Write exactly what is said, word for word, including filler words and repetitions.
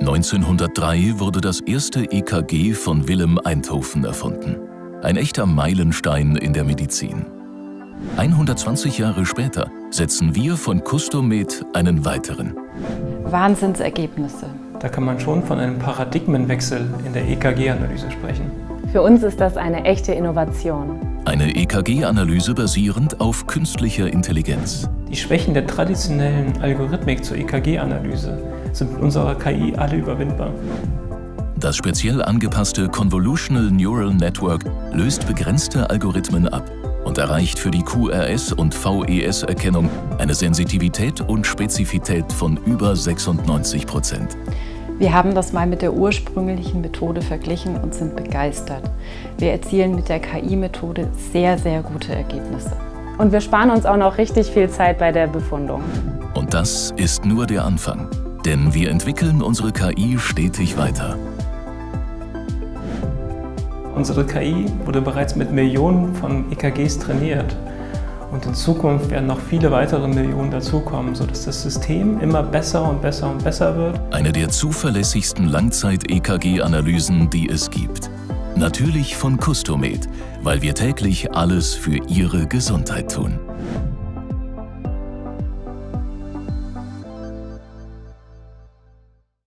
neunzehnhundertdrei wurde das erste E K G von Willem Einthoven erfunden. Ein echter Meilenstein in der Medizin. hundertzwanzig Jahre später setzen wir von Customed einen weiteren. Wahnsinnsergebnisse. Da kann man schon von einem Paradigmenwechsel in der E K G-Analyse sprechen. Für uns ist das eine echte Innovation. Eine E K G-Analyse basierend auf künstlicher Intelligenz. Die Schwächen der traditionellen Algorithmik zur E K G-Analyse sind mit unserer K I alle überwindbar. Das speziell angepasste Convolutional Neural Network löst begrenzte Algorithmen ab und erreicht für die Q R S- und V E S-Erkennung eine Sensitivität und Spezifität von über sechsundneunzig Prozent. Wir haben das mal mit der ursprünglichen Methode verglichen und sind begeistert. Wir erzielen mit der K I-Methode sehr, sehr gute Ergebnisse. Und wir sparen uns auch noch richtig viel Zeit bei der Befundung. Und das ist nur der Anfang, denn wir entwickeln unsere K I stetig weiter. Unsere K I wurde bereits mit Millionen von E K Gs trainiert. Und in Zukunft werden noch viele weitere Millionen dazukommen, sodass das System immer besser und besser und besser wird. Eine der zuverlässigsten Langzeit-E K G-Analysen, die es gibt. Natürlich von Customed, weil wir täglich alles für Ihre Gesundheit tun.